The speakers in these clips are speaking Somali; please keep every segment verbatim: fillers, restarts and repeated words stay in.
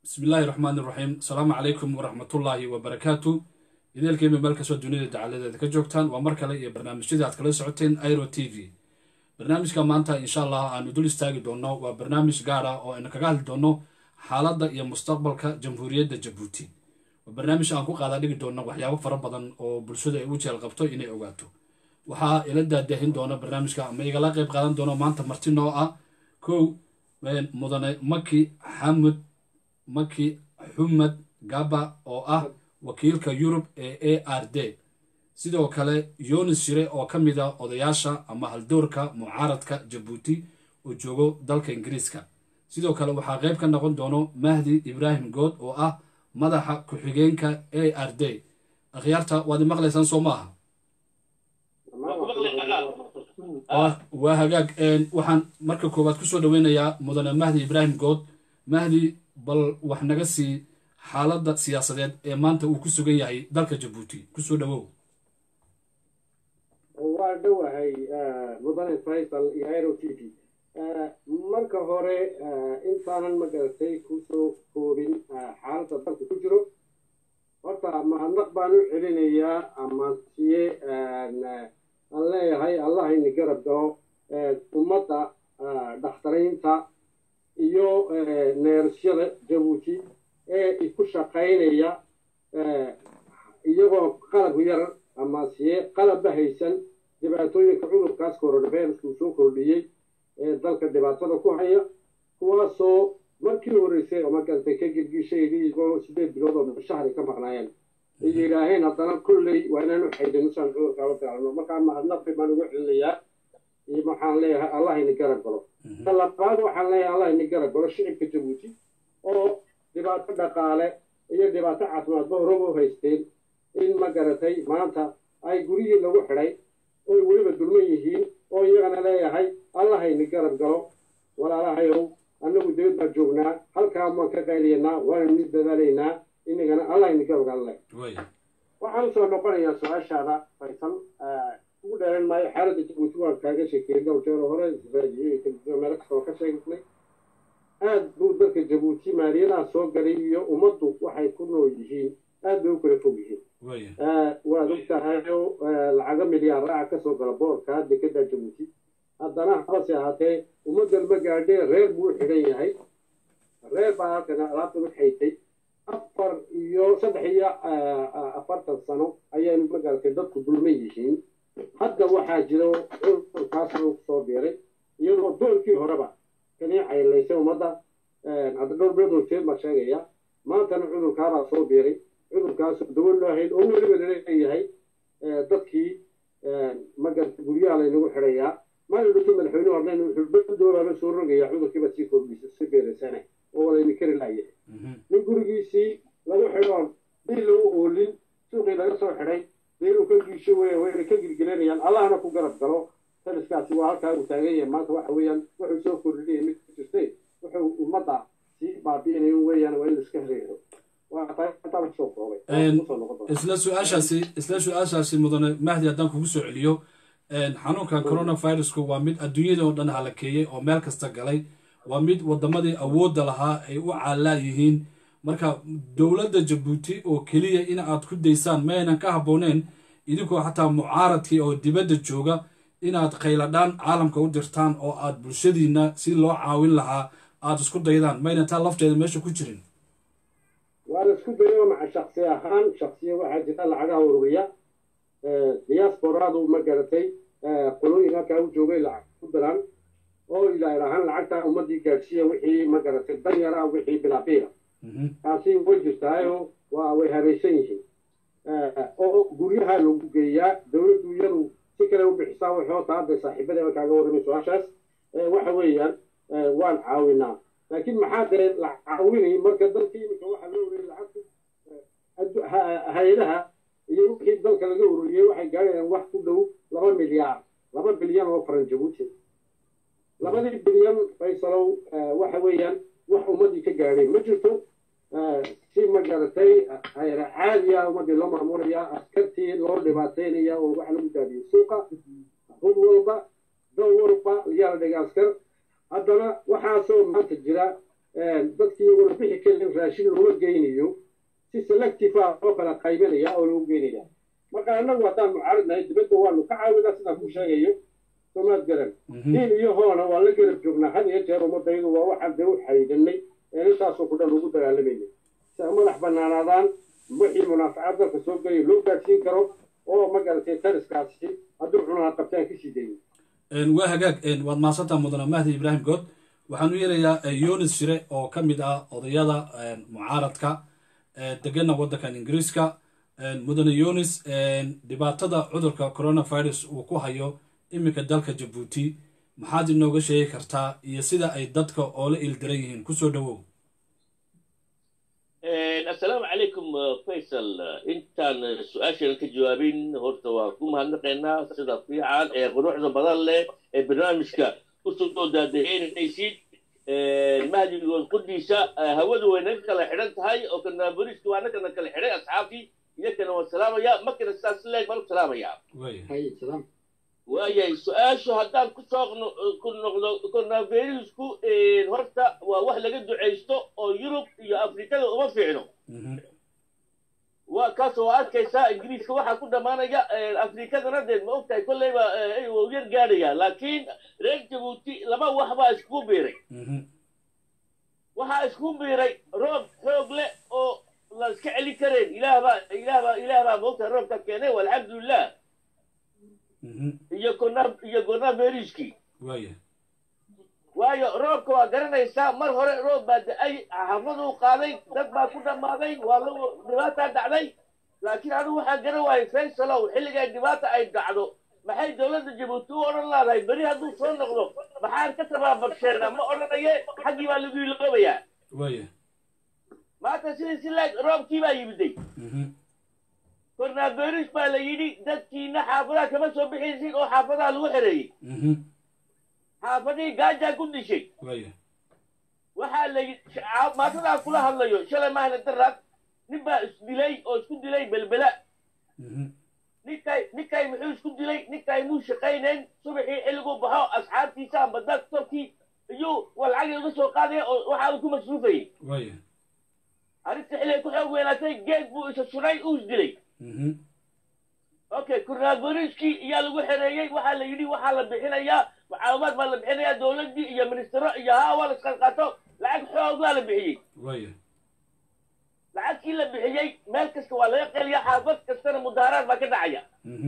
بسم الله الرحمن الرحيم السلام عليكم ورحمة الله وبركاته إذا الكلمة ملك سو الدنيا دعالة ذلك جوكتان ومركلة إيه برنامج جديد كلا سعوتين ايرو تي في برنامج كمانتا إن شاء الله أن ندول استاجي دونو وبرنامج قارة أو إنك قال دونو حالة إيه مستقبل كجمهورية جيبوتي وبرنامج أنكو قاعد عليك دونو وحياه فربضان أو برشودة وجه القبطو إني أوقاتو وحا إلى دهين دونو برنامج كأما يقلا قيب قادن دونو مانتا مرتينو آ كو من مدن مكي حمد مكي حمد جابا أو أه وكيلka Yurub ee A R D sidoo kale Yunus Shire oo kamida odayaasha ama haldoorka mucaaradka Djibouti oo joogo dalka Ingiriiska sidoo kale waxa qayb ka noqon doono Mahdi Ibrahim Good oo ah madaxa ku xigeenka A R D akhyaarta waad maqlaysan Soomaha waa hagaag een waxaan marka koobaad ku soo dhaweynayaa mudane Mahdi Ibrahim Good Mahdi bal wax naga sii xaaladda siyaasadeed ee maanta uu ku sugan yahay dalka Djibouti ku soo dhawow waa dhawahay mudane Faisal iyo Aero T V marka hore intaanan magaratay ku soo koobin xaaladda dalka ku jiro horta mahadnaq baan u celinayaa ama siye aan leeyahay allah in garab galo ummadda dhaxtaraynta iyo neershada Djibouti ee isku shaqaynaya iyagoo qalab yar ama siye qalab haysan dhibaatooyinka cudurkaas coronavirus uu soo kordhiyay ee dalka dhibaatada ku haya kuwaasoo markii horeysay oo markaasay ka gilgishay iyagoo sideed bilood oo shahri ka maqnaayeen ilaahayn haddana kulley waa inaan u xaydinsan cudurka la tacaalno markaa mahadnaq baan ugu celinayaa iyo waxaan leeyahay allah in garab galo talabaad waxaan leeyahay allah in garab galo shicibka Djibouti oo dhibaato dhaqaale iyo dhibaato caafimaad horobo haysteen in ma garatay maanta ay gurigii lagu xidhay oo weliba dulman yihiin oo iyagana leeyahay allah ayna garab galo walaalahayow annagu dawlad baan joognaa halkaa maan ka qayliyanaa waana mid dadaalaynaa inagana allah ayna garab galo waxaan soo noqonayaa su-aashaada Faisal ugu dheeran maayo xaaladda Djibouti waan kaaga sheekeeyay dhowr jeer hore meelo kastoo ka sheegnay aad buu dalka Djibouti maaliyadaha soo galay iyo ummaddu waxay ku nool yihiin aad bay u kala fog yihiin waad ogtahay lacaga milyaar ah ka soo gala boorka dekeda Djibouti haddana hase ahaatee ummaddan ma gaadhee reer buu xidhan yahay reer baa halkana alaabta u xaytay afar iyo saddex iyo afartan sano ayay magaalkay dadku dulman yihiin hadda waxaa jira cudurkaas uu soo biiray iyadoo doolkii horeba كان يحيى ومضى هذا دور بيضو كثير ما شاقيا ما كان عذر كارا صوبيري عذر كاس دول له هي الأمور اللي هي هي ضدكي ما قد بقولي على إنه حرية ما نقول من الحين وعندنا البلد دول على سور رجع عذر كيف تسيكون بيسبير سنة أول اللي كر العيه نقول جيسي لو حرام بيلو أولين سوق إلى صور حري بيلو كل شيء وين كل جلني يعني الله أنا كقرب قالوا تلسكاتي وهالكا وتاجي ما توحويا وحسوا كردي متشتي وحو ومضى سي بابين ويان وين السكهري وطبعا شوف هو isla su'aashaasi isla su'aashaasi mudane Mahdi haddaan kugu soo celiyo xanuunka coronavirusku waa mid adduunyada oo dhan halakeeyay oo meel kasta galay waa mid wadamadii awoodda lahaa ay u caalaa yihiin marka dowladda Djibouti oo kaliya in aad ku daysaan ma aynan ka habooneen idinkoo xataa mucaaradkii oo dibadda jooga inaad qayladaan caalamka u dirtaan oo aad bulshadiina si loo caawin lahaa aad isku daydaan mayna taa lafteeda meesha ku jirin waana isku dayo maca shakhsi ahaan shakhsiya waxaa jirta lacagaha ururiya diasporadu ma garatay qolooyin halkaa u joogay lacag ku diraan oo ilaa ilahaan lacagta ummadii gaadhsiiya wixii ma garatay danyara wixii bilaabiila taasi way jirtaayo waa way habaysan yihiin oo guryaha lagu geeyaa dowladdu iyadu si kale u bixisaa waxoo taabay saaxiibada kaaga warramay su'aashaas waxa weeyaan waan caawinaa laakiin maxaa dee la caawinay marka dalkii imika waxa loo ururiyay lacagta hay-adaha iyo wixii dalka laga ururiyey waxay gaarayaan wax ku dhow laba milyaar laba bilyan oo faran Djibouti labadii bilyan Faisalow waxa weeyaan wax ummadii ka gaadhay ma jirto si ma garatay hayra caadiya ummadii loo maamulaya askartii loo dhibaateynaya oo waxa lagu daadiyay suuqa hub walba dal walba yaa la dhigay askar haddana waxaasoo maanta jira dadkii iyaguna bixi karin raashin looga geynayo si selective ah oo kala qaybinaya oo loogu geynaya marka annagu haddaan mucaaradnahay dibadda waanu ka caawinaa sidaan ku sheegayo soomaad garan diin iyo hoona waa la garab joognaa had iyo jeer ummadaydu waa waxaan dee u xaydanay ee intaasoo ku dhan ugu dagaalamayna si ay madax bannaanaadaan wixii munaafacaad dalka soo gelayo loo gaadhsiin karo oo magaratay tariskaasi hadduu cunaha qabtaan ka sii dayin waa hagaag waad mahadsantaa mudane mahdi ibraahim good waxaan u yeerayaa yunis shire oo ka mid ah odayada mucaaradka degana waddankan ingiriiska mudane yunis dhibaatada cudurka coronavirus uu ku hayo iminka dalka jabuuti maxaad inooga sheegi kartaa iyo sida ay dadka oola ildiran yihiin kusoo dhawow السلام عليكم فيصل انت سؤال كجوابين هورتا وكم هنقينا سيدا فيعان قروح بدل له برنامجك وصلتوا دادهين نيسيد المهدي يقول قديسة هودو وينك كلا حرنت هاي او كنا بريسك وانا كنا كلا حرن اصحابي يكنا والسلام يا مكن الساس لك مالك سلام يا هاي سلام ويا سؤال شو هدان كسوق كنا كنا فيروسكو هورتا وواحد لقد عيشتو او يوروب يا افريقيا وما فيعنو وكاسو كيسا انجليز كواحد كنا ما نجا افريقيا ندل ما قلت كل ما وير قاريا لكن ريك جيبوتي لما واحد اسكو بيري واحد اسكو بيري روب حوغله او لا اسكعلي كرين اله با اله با اله با موت الروب تكينه والحمد لله iyo kona iyo kona beriski waaye waayo roobka waa garanaysaa mar hore roob baa da-ay xaafadu qaaday dad baa ku dhammaaday waa la dhibaata dhacday laakiin anigu waxaan garan waayay faysalow xilligaa dhibaata ay dhacdo maxay dowladda jabuuti u odhan laadahay beri hadduu soo noqdo maxaan ka tabaabarsheena ma odhanaye xaggii baa lagu iloobayaa waaye maanta sidii si laeg roobkii baa yimiday coronavirus baa la yidhi dadkiina xaafadaha kama soo bixaysid oo xaafadaha lagu xereeyey xaafadihii gaajaa ku dishay waxaa la yidhi maatadaa kula hadlayo shalay maahna daraad nin baa isdilay oo isku dilay belbela ninkay ninkay muxuu isku dilay ninkay muu shaqaynayn subaxii xilliguu baxo asxaabtiisa amba dad tolkii iyuu walcagii uga soo qaadaya oo waxa uu ku masruufayey arrinta xilligay ku xoog weynaatay geed buu isa sunay uu isdilay okay coronaviruskii iyaa lagu xereeyey waxaa la yidhi waxaa la bixinayaa mucaawimaad baa la bixinayaa dowladdii iyo ministero iyo haa waa la isqanqaato lacag xoog baa la bixiyey lacagkii la bixiyey meel kasta waa laga qeliya xaafad kastana mudaaharaad baa ka dhacaya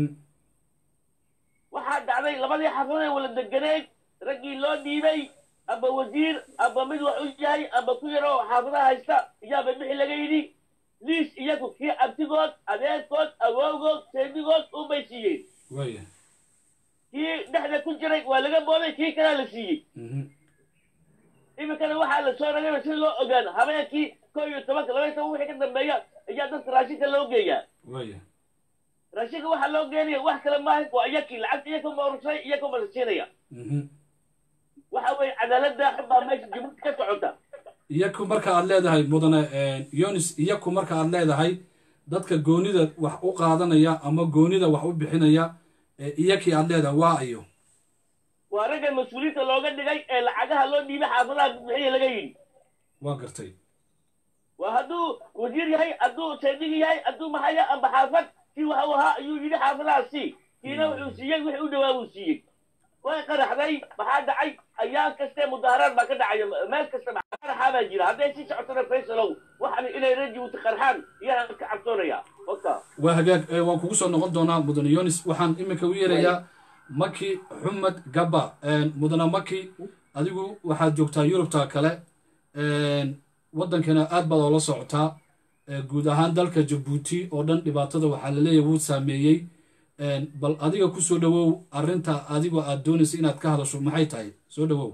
waxaa dhacday labadii xaafadood ee wala deganeed raggii loo dhiibay aba wasiir aba mid wax u yahay aba ku yaroo xaafadaha haysta iyaaba bixi laga yidhi liis iyagu kii abtigood adeerkood awowgood seedigood unbay siiyeen kii dhexda ku jiray waa laga booday kii kalaa la siiyey iminkana waxaa la soo ragayba si loo ogaano habeenkii koo iyo tobanka laba iyo toban wixii ka dambeeya ayaa dadka raashinka loo geeyaa raashinka waxaa loo geenaya wax kale maahan waa iyakii lacagta iyaka maurusay iyaka ma la siinaya waxa weeye cadaaladda xubbaa meesha jibuuti ka socota iyaku marka aad leedahay mudane yunis iyaku marka aad leedahay dadka goonida wax u qaadanaya ama goonida wax u bixinaya iyakii aad leedahay waa ayo waa ragga mas-uuliyiinta looga dhigay ee lacagaha loo dhiibay xaafadaha bixiya laga yidhi waa gartay waa hadduu wasiir yahay hadduu seedigi yahay hadduu maxaya amba xaafad kii waxa uu ahaa ayuu yidhi xaafadaha sii kiina wuxuu siiyey wixii u dhawaa buu siiyey way qaraxday maxaa dhacay ayaan kastee mudaaharaad baa ka dhacaya meel kasta qaraxaa baa jira hadday sii socotana faysalow waxaan inay rajibuuti qarxaan iyaan ka cabsoonaya waka waa hagaag waan kugu soo noqon doonaa mudane yunis waxaan iminka u yeerayaa maki xumed gaba mudane maki adigu waxaad joogtaa yurubta kale waddankana aad baad oola socotaa guud ahaan dalka jabuuti oo dhan dhibaatada waxaa laleeyahay wuu saameeyey bal adiga ku soo dhawow arrinta adigoo aad doonaysa inaad ka hadasho maxay tahay soo dhawow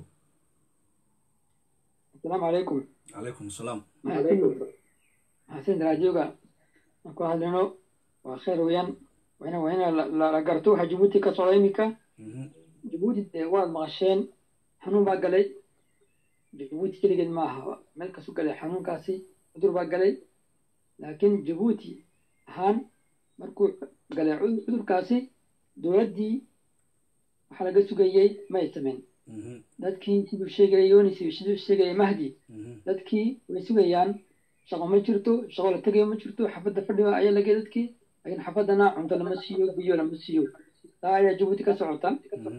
asalaamu calaykum calaykum asalaam xasan raajooga aan ku hadlino waa khayr weeyaan waa ina waa ina la garto waxa jabuuti ka socda iminka jabuuti dee waad maqasheen xanuun baa galay jabuuti keligeed ma aha meel kasu galay xanuunkaasi cudur baa galay laakiin jabuuti ahaan markuu galay cudurkaasi dowladdii waxaa laga sugayey ma ay samayn dadkii siduu sheegaya yonis siduu sheegaya mahdi dadkii way sugayaan shaqo ma jirto shaqo la tegayo ma jirto xafadda fadhiga ayaa laga dadkii laakiin xafaddana cunto lama siiyo biyo lama siiyo taa ayaa jabuuti ka socota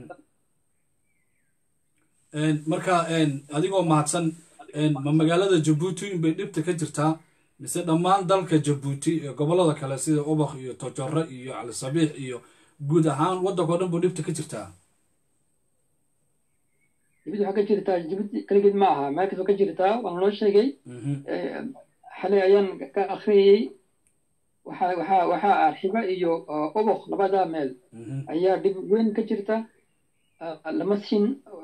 marka adigoo mahadsan ma magaalada jabuuti bay dhibta ka jirtaa mise dhammaan dalka jabuuti ee gobollada kale sida ubakh iyo tojoro iyo cali sabiix iyo guud ahaan waddanka oo dhan buu dhibta ka jirtaa jabuuti waxaa ka jirtaa jabuuti kaligeed ma aha meel kastoo ka jirtaa waan loo sheegay xalay ayaan ka akhriyey waxaa waxaa waxaa arxiba iyo ubakh labada meel ayaa dhib weyn ka jirta lama siin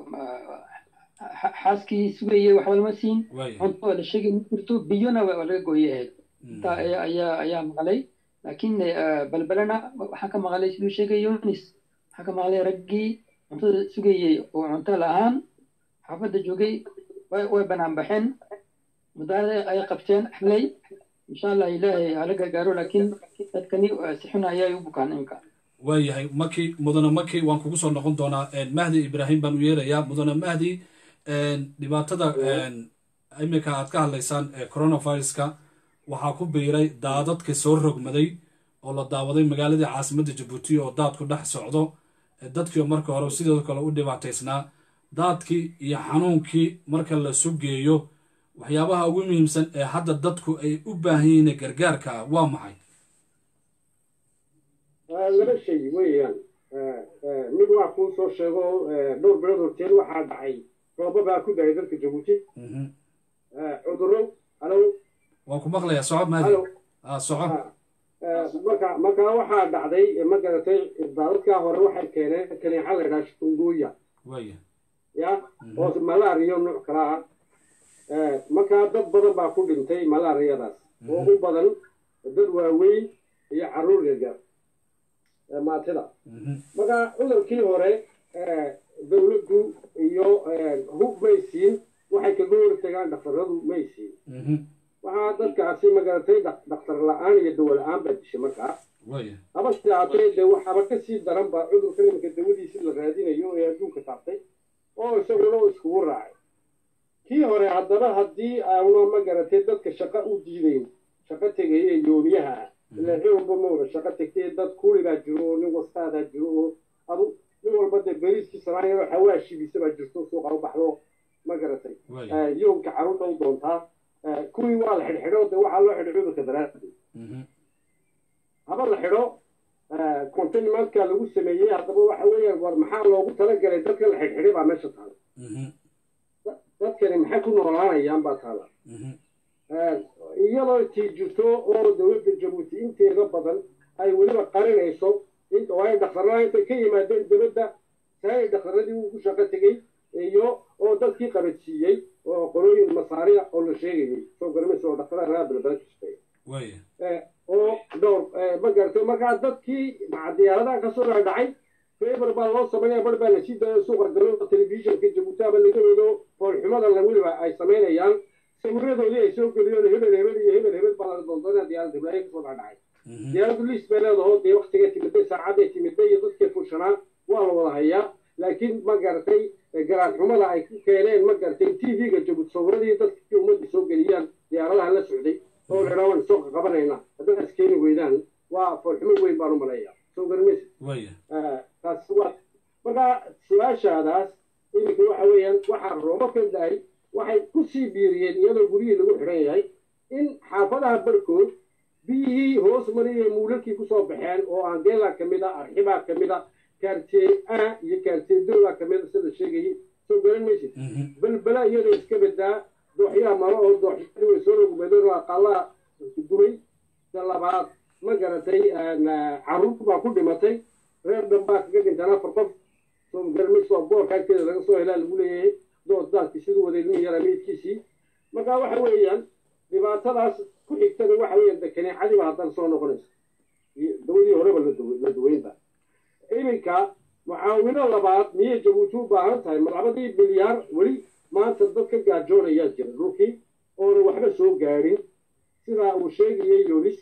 xaaskii sugayey waxba lama siin cunto waa la sheegay ma jirto biyona waa laga gooyay ahayd intaa ayaa ayaa maqlay laakiin balbalana waxaan ka maqlay siduu sheegay yunis waxaan ka maqlay raggii cuntada sugayey oo cunto la-aan xaafadda joogay way banaan baxeen mudaarada ay qabteen xalay insha allah ilaahay hala gargaaro laakiin dadkani si xun ayay u bukaan iminka waayahay maki mudane maki waan kugu soo noqon doonaa mahdi ibraahim baan u yeerayaa mudane mahdi dhibaatada iminka aad ka hadlaysaan coronaviruska waxaa ku biiray daadadkii soo rogmaday oo la daawaday magaaladii caasimadda jabuuti oo daadku dhex socdo dadkii marka hore sidoo kale u dhibaataysnaa daadkii iyo xanuunkii marka la sugeeyo waxyaabaha ugu muhiimsan ee hadda dadku ay u baahan yihiin gargaarka ah waa maxay laba shay weeyaan mid waa kuu soo sheego dhowr bilood horteen waxaa dhacay rooba baa ku daayay dalka jabuuti cudurro halo waan ku maqlayaa soco maadi soco marka marka waxaa dhacday ma garatay daadadkaa hore waxay keeneen kaneexa la yidhaha shunguuya waya ya oo malaariyo nooc kala ah markaa dad badan baa ku dhintay malaariyadaas oo u badan dad waaweyn iyo carruur yaryar maatida marka cudurkii hore dawladdu iyo hub may siin waxay kaga hortagaan dhakhtarradu may siin waxaa dadkaasi magaratay dhakhtar la-aan iyo dawo la-aan baa dishay markaa haba sidaatee dee waxaaba kasii daran baa cudurka iminka dawadiisi la raadinayo ee adduunka taabtay oo isaguna iskugu raacay kii hore haddaba haddii auna magaratay dadka shaqo u diidayn shaqo tegaya yooniyaha ah ilaa nin walba ma wada shaqo tegtay dad kuligaa jiro oo nin wastaadaa jiro oo adu nin walba dee beriiskii samaynao xawaashigiisa baa jirto suuqa u baxdo ma garatay yoomka carruurta u doontaa kuwii waa la xidhxidho dee waxaa loo xidhay cudurka daraaddeed haba la xidho containmentka lagu sameeyey haddaba waxa weeyaan war maxaa loogu talagalay dadka la xidhxidhay baa meesha taala dadkani maxay ku noolaanayaan baa taala iyadoo tii jirto oo dawladda jabuuti inteeda badan ay weliba qarinayso oo ay dhakhtarrada intay ka yimaadeen dawladda saay dhakhtarradii uu ku shaqo tegey iyo oo dadkii qabadsiiyey oo qolooyin masaariya oo la sheegayay soo garamaysa oo dhakhtarada raga balbala ka shaqeeya oo dhowr ma garatay markaa dadkii diyaaradaha kasoo dhacay feber baa loo samaynaya bar baa lasii daaya suuqa galooda telefishinka jabuuti aba laga wado foolxumada weliba ay samaynayaan sawiradoodii ay soo geliyeen hebel hebel iyo hebel hebel baa laga doondoonaya diyaaradda hiblaayo kasoo dhacay diyaaraddu liis bay leedaho dee waktiga timiday saacadday timiday iyo dadkii fushanaa waa la wada hayaa laakiin ma garatay garaad xumada ay ku keeneen ma garatay t v-ga jabuuti sawiradii dadkii ummadda soo geliyaan diyaaradaha la socday oo la idhaa waan soo qabanayna haddaad askeeni weydaan waa foolxumo weyn baan u maleeyaa soo garamaysa taasi waa marka su-aashaadaas iminka waxa weeyaan waxaa roobo ka dahay waxay kusii biiriyeen iyadoo guryihii lagu xidhan yahay in xaafadaha barhkood biyihii hoos mariyay muulalkii kusoo baxeen oo angeela ka mid a arxibaa ka mid a kaartiye a iyo kaartiye dowlaa ka mid a sida sheegayay soo garan maysid balbala iyadoo iska badaa dooxyaha maro oo dooxyadii way soo rogmadeen oo aqalaha dumay ta labaad ma garatay carruur baa ku dhimatay reer dhanbaa kaga dhintaan afar qof soo garan maysid waa boorka agteeda laga soo helaa lagu leeyahay dood daadkii siduu waday ilmihii yaraa meydkiisii marka waxa weeyaan dhibaatadaas ku xigtana waxa weeyaan de kaneecadiiba haddana soo noqonaysa dawadii horeba la duweynta iminka mucaawino labaad miyay jabuuti u baahan tahay malcabadii bilyaar weli maanta dad ka gaajoonayaa jira dhulkii oona waxba soo gaadhin sidaa uu sheegayay yolis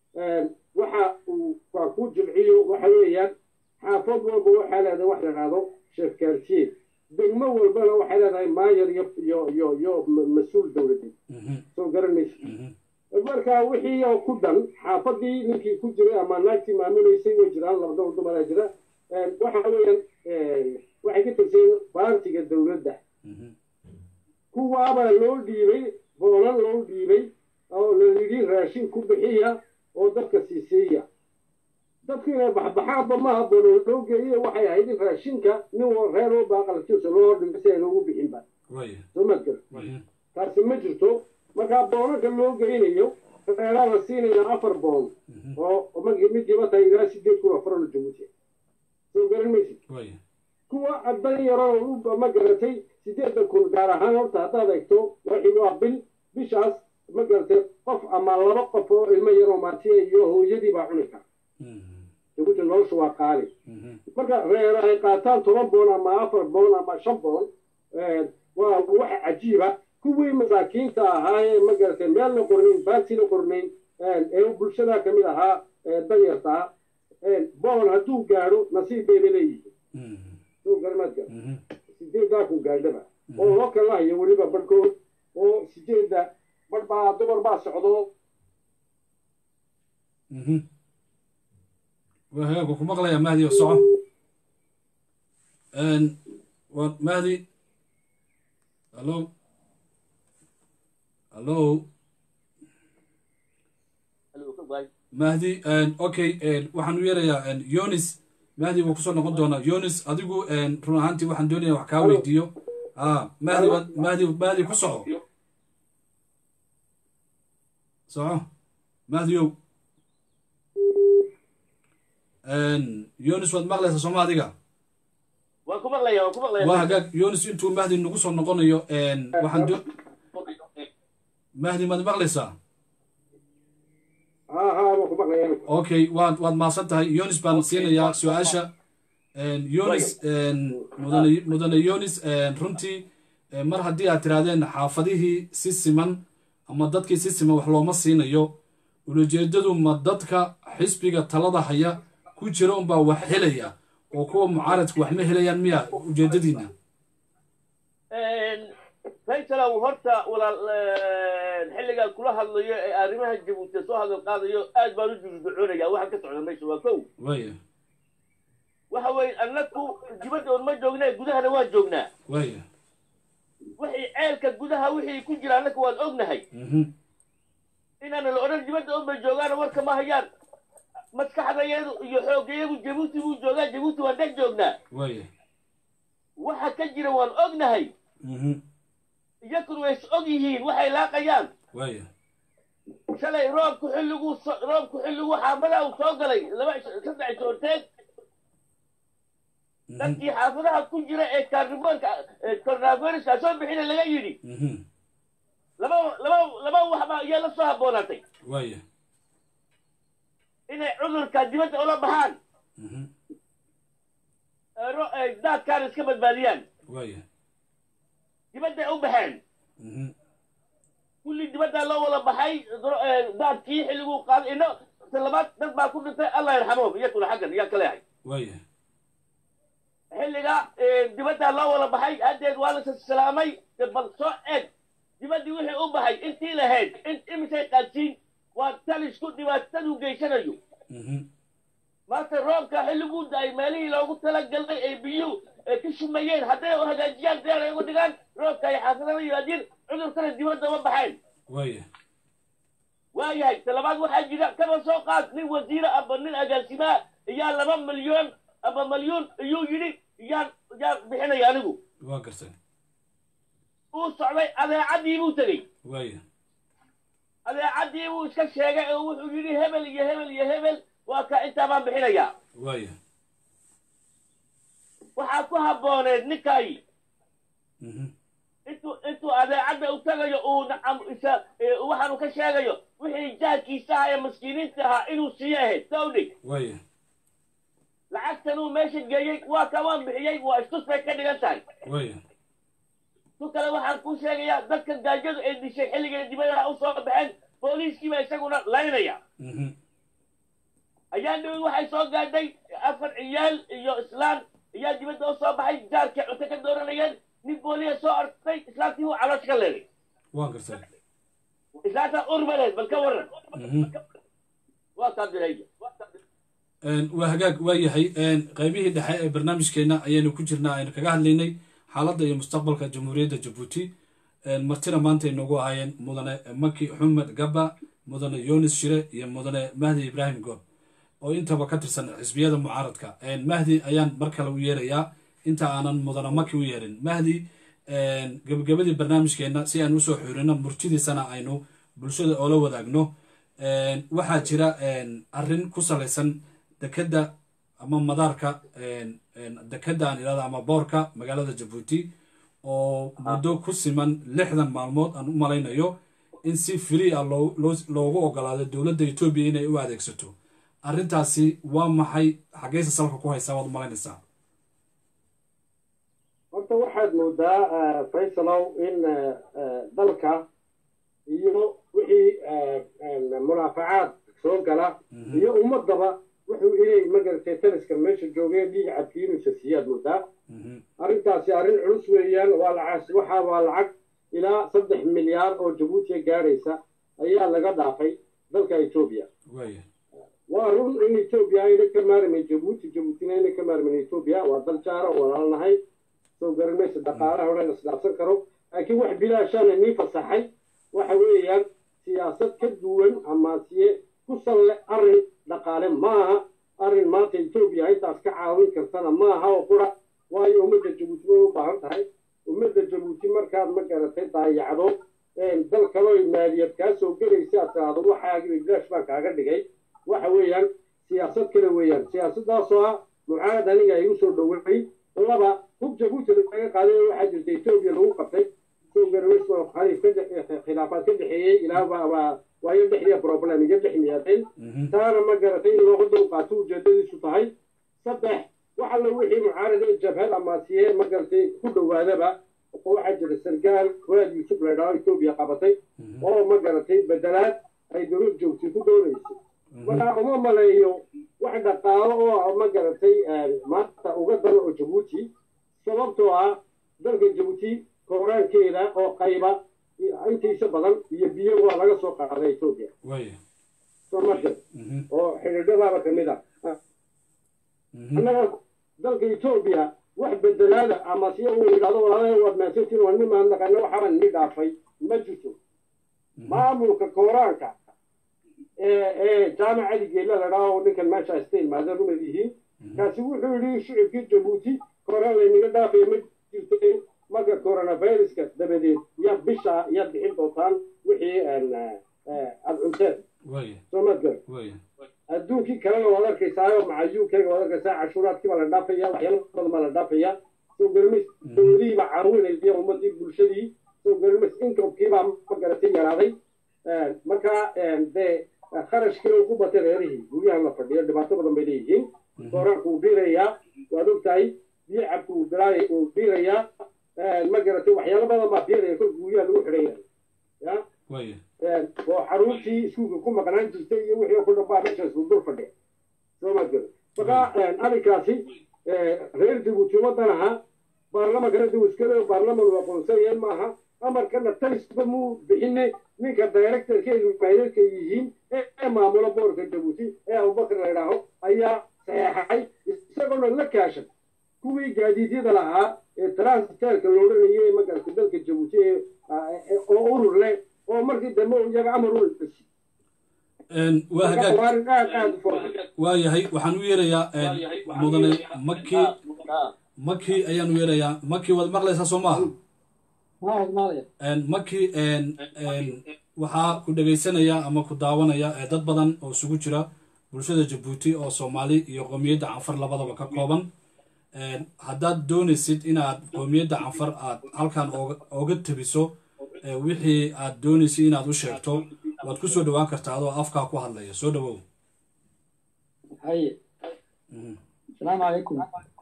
waxa uu waa ku jilciyo waxa weeyaan xaafad walba waxaa leedahay wax la dhahdo sheef kaartiye degmo walbana waxay leedahay maayar iyo iyo iyo iyo mas-uul dawladeed soo garanaysa markaa wixii oo ku dan xaafadii ninkii ku jiray ama naagtii maamulaysay way jiraan labadaba dumaraa jira waxa weeyaan waxay ka tirsan baartiga dowladda kuwaaba loo dhiibay boolan loo dhiibay oo la yidhi raashin ku bixiya oo dadka siisiiya dadkiina baxbaxaadba maaha booloo loo geeyey waxay ahayd in raashinka nin reer oo baaqalkiisa loo hordhigo si ay loogu bixinba soo ma gar taasi ma jirto markaa boonanka loo geynayo reeraa la siinaya afar boon oo markii midiiba tahay ilaa sideed kun oo faran jabuuti soo garan maysid kuwa ardan yaroo ma garatay sideedan kun gaar ahaan horta haddaad eegto waxii waa bil bishaas ma garatay qof ama laba qof oo ilmo yaroo maatiya iyo hooyadii baa cuni kara jabuuti nolosha waa qaali marka reer ay qaataan toban boon ama afar boon ama shan boon waa wax cajiiba kuwii masaakiinta ahaa ee ma garatay meel la qornayn baati la qornayn ee bulshada ka mid ahaa danyartaa boon hadduu gaadho nasiib bayna leeyihiin soo garmaad gar sideedaa ku gaadhaba oo loo kala hayo weliba barhkood oo sideedda barh baa dumar baa socdo وهيك مقلة يا مهدي وصعب ان مهدي الو الو مهدي ان اوكي ان waxaan u yeerayaa ان يونس مهدي wuu kusoo noqon doonaa يونس adigu en run ahaantii waxaan doonayaa wax kaa weydiiyo ah مهدي مهدي مهدي ku soco soco مهدي yow يونس واد مغلى سوماليغا waan ku maqlayaa waan ku maqlayaa waa hagaag يونس intuu mahdi nagu soo noqonayo een waxaan do mahdi ma maqlaysaa ha ha waan ku maqlayaa okay waad waad maasan tahay يونس baan siinayaa su'aasha een يونس een mudane mudane يونس een runtii mar haddii aad tiraadeen xaafadihii si siman ama dadkii si siman wax looma siinayo ujeedadu ma dadka xisbiga talada haya ku jira un baa wax helaya oo kuwa mucaaradku wax ma helayaan miya ujeedadiina faysalow horta walaal xilligaa kula hadlayo ee arrimaha jabuuti soo hadal qaadayo aad baan u jurducoonaya waxaan ka socda meesha waa kow waya waxa weeye annaku dibadda un ma joognaa gudahana waan joognaa waya wixii ceelka gudaha wixii ku jira annaku waan ognahay inaana la odhan dibadda un bay joogaana warka ma hayaan maskaxdayadu iyo xoogayadu jabuuti buu joogaa jabuuti waan dhex joognaa waya waxa ka jira waan ognahay iyakun way is og yihiin waxay laaqayaan waya shalay roobku xilliguu roobku xilliguu xaafadaha uu soo galay laba saddex soorteed dadkii xaafadaha ku jira ee kaarniboonka coronaviruska soo bixina laga yidhi laba laba laba waxba ayaa la soo habboonaatay waya inay cudurka dibadda ula baxaan daadkaana iska badbaadiyaan waya dibadday u baxeen kulli dibaddaa loo wada baxay daadkii xilliguu qaaday ino labaad dad baa ku dhintay allah yarxamoom iyakuna xaggan yaa ka leehay waya xilliga dibaddaa loo wada baxay haddeed waa la salaamay bal soo eg dibaddii wixii u baxay intii lahayd imisay qaadsiin waa talisku dhibaatadu geysanayo maanta roobka xilliguu da-ay meelihii loogu talagalay ay biyuhu ka shumayeen hadday u hagaajiyaan deer ay ugu dhigaan roobka ay xaafadada yimaadiin cudurkana dibadda uma baxeen waya waayahay talabaad waxaa jira kaba soo qaad nin wasiira aba nin agaasimaa iyaa laba milyoon aba milyuun iyuu yidhi yaan yaan bixinaya anigu waa gartay uu socday adeecadii buu tegey waya adeecadii buu iska sheegay oo wuxuu yidhi hebel iyo hebel iyo hebel waa ka intaa baan bixinayaa waya waxaa ku habbooneed ninkay intuu intuu adeecadda u tagayo uu nacam isa waxaanu ka sheegayo wixii jaadkiisa ahaa ee maskiiniinta ahaa inuu siiyo ahayd sawdhig waya lacagtan uu meesha geeyey waa kabaan bixiyey waa istus bay ka dhigan tahay waya tu kale waxaan kuu sheegayaa dadka gaajadu ay dishay xilligay dibadaha u soo baxeen booliiskiibaa isaguna laynaya ayaa dhawey waxay soo gaadhay afar ciyaal iyo islaan ayaa dibadda u soo baxay jaarkay cunto ka dooranayeen nin booliya soo artay islaantii uu caloosh ka leeday waa gartay إساسا أورماليز بالكورن وقت دريجة وهجاج وياهي قيبيه دحاء برنامج كنا أيانو كجرنا أيانو كجاه ليني حالات المستقبل كجمهورية جيبوتي مرتنا مانتي نوجو هاين مدن مكي محمد جبا مدن يونس شري يا مدن مهدي إبراهيم جوب oo intaba ka tirsan xisbiyada mucaaradka een mahdi ayaan markale u yeerayaa inta aanan mudana maki u yeerin mahdi een gabagabadii barnaamijkeena si aan u soo xurino murtidiisana aynu bulshada oo la wadaagno een waxa jira een arrin ku salaysan dekada ama madaarka een dekada aan ilaa ama boorka magaalada Djibouti oo muddo ku siman lixdan maalmood aan u malaynayo in si free ah loogu ogolaado dawladda Itoobiya inay u adeegsato arrintaasi waa maxay xageesa salka ku haysaa waad malaynaysaa horta waxaad moodaa faysalow in dalka iyo wixii munaafacaad soo gala iyo ummadaba wuxuu inay magartay taliska meesha joogeen dhiiga cabkiinusa siyaad moodaa arrintaasi arrin culus weeyaan waa lacaas waxaa waa lacag ilaa saddex milyaar oo Djibouti gaaraysa ayaa laga dhaafay dalka Itoobiya وارون إن إثيوبيا إلى كمار من جيبوتي جيبوتي إلى كمار من إثيوبيا وضل شارع ولا نهاي سو قرميس الدقارة ولا نسلاب سكروا أكيد واحد بلا شان النيف الصحي وحويا سياسة كدول أما سي كسل أرن دقالة ما أرن ما إثيوبيا هي تاسك عاون كرتنا ما هو قرى وهي أمد جيبوتي وبعض هاي أمد جيبوتي مركز مركز تاي يعرو دل كلو المالية كاس وكل سياسة هذا وحاجة بلاش ما كاجر دقي waxa weeyaan siyaasad kale weeyaan siyaasaddaas oo mucaarad aniga ay u soo dhaway laba hub Djibouti laga qaaday waxa jirtay Itoobiya lagu qabtay soo garweys oo khaliif ka khilaafaad ka dhexeeyay ilaa waa waa in dhexdiya problem iyo dhexmiyaateen taana ma garatay in loo qodon qaato ujeedadiisu tahay saddex waxa la wixii mucaarad ee jabhad ama siye ma garatay ku dhawaadaba waxa jira sargaal waad Yusuf Leedahay Itoobiya qabatay oo ma garatay bedelaad ay dowlad joogtay ku doonayso waxaa uma maleeyo wax dhaqaalo oo ma garatay maanta uga daro oo Djibouti sababtoo ah dalka Djibouti koraankeeda oo qayba intiisa badan iyo biyo waa laga soo qaaday Itoobiya way Soomaaliya oo xiriirada kamid ah annaga dalka Itoobiya wax bedelaada ama si uu yiraahdo walaalay waad maasantiin waa nima naqana waxa aan nidhaafay ma jirto maamulka koraanka ee jaamacada geela la raawo ninkan meesha isteen maada rumadihiin kaasi wuxuu yiri shicibkii Djibouti korona inaga dhaafay ma jirto marka coronavirus-ka dabadeed ya bisha ya bixin doontaan wixii aan aan cunteen way Soomaaliya way adduunkii kale wada arkaysaa macayuu kale wada arkaysaa cashuuraadkii wala dhaafaya waxyaalo badan ma la dhaafaya soo garmis dowladii ba caawinayay ummadii bulshadii soo garmis inkobkii baa ma garatay yaraaday marka de خرج كيلو كوبا تغيره ويا الله فدي دبعته بدن بديهين كورا كوبيريا ودوكتاي بيعب كوبراي كوبيريا المجرة وحياة بدن ما بيريا كل ويا لو حريا يا ويا وحروشي سوق كوما كان جستي وحياة كل بعض الناس ودور فدي شو ما قال بقى أنا كاسي غير جبوتي وطنها برلمان كانت مشكلة برلمان الوطنية معها أمر كان تلس بمو بإنه من كدايركتور كي المعير كي يجين إيه معمولة بورك Djibouti إيه أبو بكر راهو أيا صحيحي يسقون لك عشان كوي جديد لها ترانسفير كلوري يجي ما كان كدل Djibouti أو أورور له أو مركي دمو يجا عمرو البس إن وهجا وياهي وحنوير يا مدن مكي مكي أيان وير يا مكي والمغلس سوما markii waxaa ku dhagaysanaya ama ku daawanaya dad badan oo isugu jira bulshada Djibouti oo Soomaali iyo qowmiyadda Canfar labadaba ka kooban haddaad doonaysid inaad qowmiyadda Canfar aad halkan ooga tabiso wixii aad doonaysid inaad u sheegto waad ku soo dhawaan kartaa adoo afkaa ku hadlaya soo dhawow hay السلام عليكم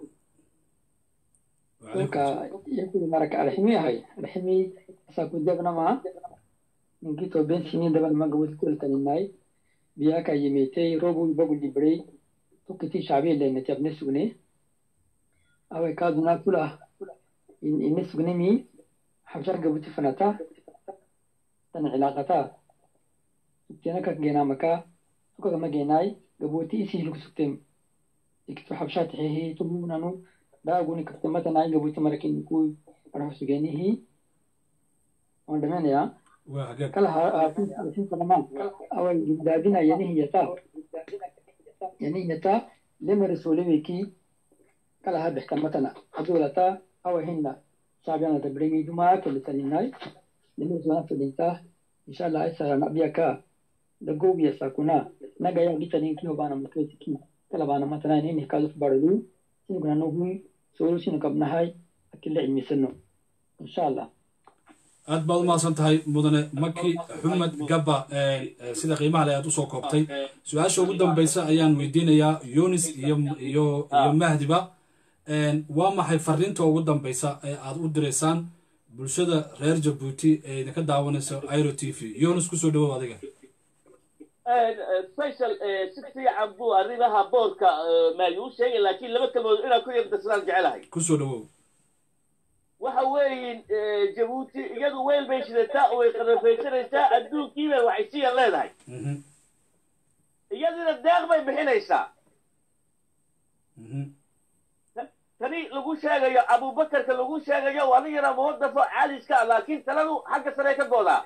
ka yakuni maraka alximi ahay alximi asaa ku degna ma ninkito bensini dabal magawad kultaninay biyaka yimitay robu bagu librey tukiti shabi le netabne sugne away kaduna kula in in sugne mi habsar gabuti fanata tan ilaqata تينا كجينا مكا وكذا ما جيناي جبوتي إسي لك سكتم يكتب حبشات هي تبون أنو دا أقولي كتمت أنا جبوتي مركين كوي أروح سجيني هي وندمان يا كلا ها في كلام أول جدادنا يعني هي تا يعني يتا لما رسولي ويكي كلا ها بحكمتنا أدولتا أو هنا شعبنا تبريمي جماعة كل تليناي لما رسولنا تلينتا إن شاء الله إسا نبيكا دقوب يساكونا نجا يا جيتا نينكيو بانا مكويتكي كلا بانا مثلا هنا كازو في باردو سنو كنا نوغوي سولو سنو كبنا هاي أكل علمي سنو إن شاء الله aad baad umahadsan tahay mudane maki xumed gabba sida qiimaha le aad usoo koobtay su-aasha ugu dambaysa ayaan weydiinayaa yunis iyo iyo iyo mahdiba waa maxay fariinta ugu dambaysa ee aad u direysaan bulshada reer jabuuti ee idinka daawanaysa airo t v yunis kusoo dhawow adiga faysal si fiican buu arrimaha boorka maayuu sheegay laakiin laba kalmood inaan ku yaqdasadaan jecelahay kusoo dhawow waxa weeyin jabuuti iyadu weel bay shidataa oo ay qarafaysanaysaa adduunkiiba waxay siya leedahay iyadina deeq bay bixinaysaa tani lagu sheegayo abubakarka lagu sheegayo waa nin yara muwadafo caaliska laakiin taladu xagga sare ka goodaa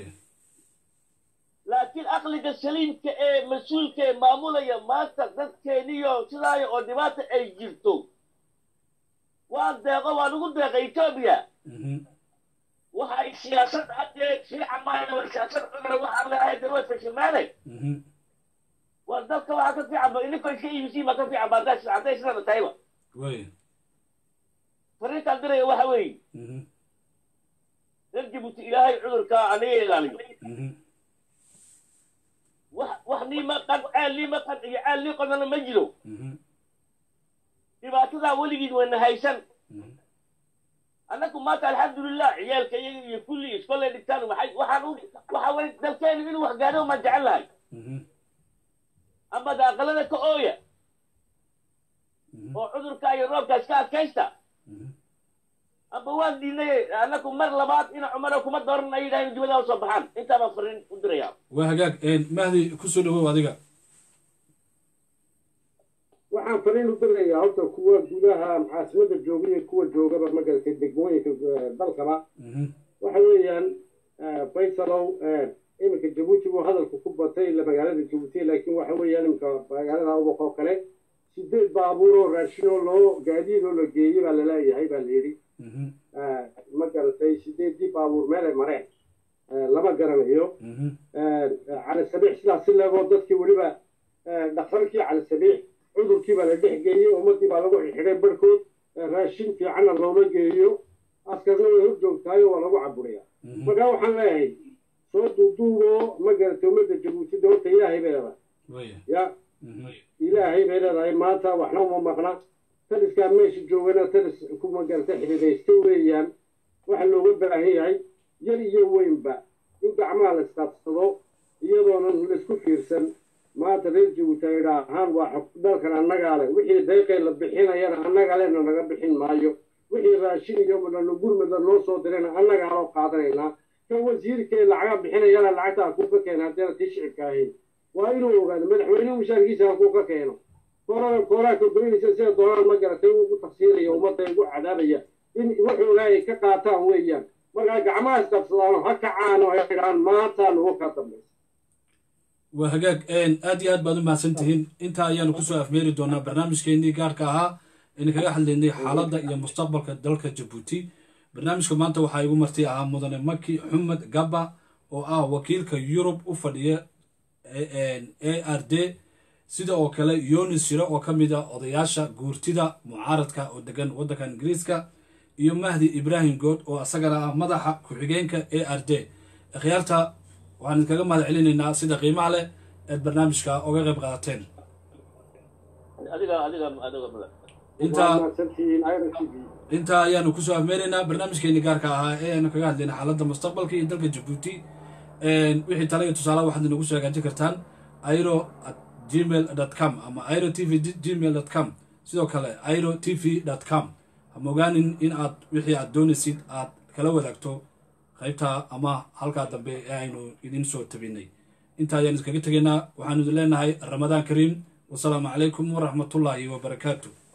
laakiin aqliga saliimka ee mas-uulka ee maamulaya maanta dadkeeniyo sidaayo oo dhibaata ay jirto waan deeqo waan ugu deeqay etoobiya waxay siyaasad haddee shiica maayna waa siyaasad cudura waxaan leeyahay dawlad fashimaanay waa dalka waxaa ka fiican ba ininko iska iibisiin baa ka fiican ba hadday hadday sidana tahayba fariintaan diraya waxa weeye reer jabuuti ilaahay cudurkaa aniga ilaaliyo wax wax nii maqan ceel nii maqan iyo ceel nii qodana ma jiro dhibaatadaa weligiid wayna haysan annaku maanta alxamdulilah ciyaalka iyaga iyo kulli iskoolay dhigtaan waxay waxaan u waxa way dalkeenu inuu wax gaadho ma jecel lahay ama daaqalada ka ooya oo cudurka iyo roobka iska adkaysta amba waan diinay annaku mar labaad ina cumaro kuma dooran ay yidhahdeen dibada usoo baxaan intaa baan fariin u dirayaa waa hagaag mahdi kusoo dhawow adiga waxaan fariin u dirayaa horta kuwa gudaha caasimada jooga iyo kuwa joogaba magartay degmooyinka dalkaba waxa weeyaan faysalow iminka jabuuti buu hadalku ku batay la magaalada jabuuti laakiin waxa weeyaan iminka magaalada abaq oo kale sideed baabuur oo raashin oo loo gaadiid oo la geeyey baa laleeyahay baa la yidhi ma garatay sideedii baabuur meelay mareen lama garanayo cali sabiix sidaas si leegoo dadkii weliba dhakhtarkii cali sabiix cudurkii baa la dhex geeyey ummaddii baa lagu xidhay barhkood raashin fiicanna loola geeyo askarna way hor joogtaayo waa lagu caburiyaa markaa waxaan leeyahay soo duuduuboo ma garatay ummadda jabuuti doorta ilaahay bay leedahay ya ilaahay bay leedahay maanta waxna uma maqna taliskaa meesha joogana talis kuma garatay xidhiidaysta weeyaan waxa looga baahan yahay yar iyo weynba in gacmaha la isqabsado iyadoonan laisku fiirsan maanta reer jabuuti ay idhaahaan waa dalkan annagaa leh wixii dayqay la bixinayana annaga lehna naga bixin maayo wixii raashin iyo madhano gurmada loo soo dirayna annagaa loo qaadanaynaa kan wasiirkee lacaga bixinayana lacagta halkuu ka keena haddeena tii shicibka ahayn waa inuu ogaado madaxweynuhu mushaarkiisa halkuu ka keeno koorada kooraa ka goynaysa sida doonaan ma garatay ugu tafsiiraya ummadda ugu cadaabaya in waxoogaa ay ka qaataan weeyaan markaa gacmaha isqabsadaano ha kacaano ay idhaan maanta nagu ka dambaysa waa hagaag aad iyo aad baad u mahadsan tihiin intaa ayaanu kusoo afmeeri doonaa barnaamijkeennii gaarka ahaa in kaga hadlaynay xaaladda iyo mustaqbalka dalka jabuuti barnaamijka maanta waxaa igu marti ahaa mudane maki xumed gabba oo ah wakiilka yurub u fadhiya a r d sida oo kale yunis shiro oo ka mid a odayaasha guurtida mucaaradka oo degan waddanka ingiriiska iyo mahdi ibraahim good oo asagana ah madaxa ku-xigeenka a r d akhyaarta waxaan idinkaga mahad celinaynaa sida qiimaha leh eed barnaamijka oga qayb qaadateen intaa ayaanu kusoo afmeeraynaa barnaamijkeeni gaarka ahaa ee aanu kaga hadlayna xaaladda mustaqbalka iyo dalka jabuuti wixii tala iyo tusaale waxaad inagu soo hagaajin kartaan airo at gmail dot com ama airo t v gmail dot com sidoo kale airo t v dot com hama ogaanin in aad wixii aad doonaysid aad kala wadaagto qaybta ama halkaa dambe ee aynu idin soo tabinay inta ayaan iskaga tegaynaa waxaanu idin leenahay ramadaan kariim wasalaamu calaykum waraxmatullaahi wabarakaatu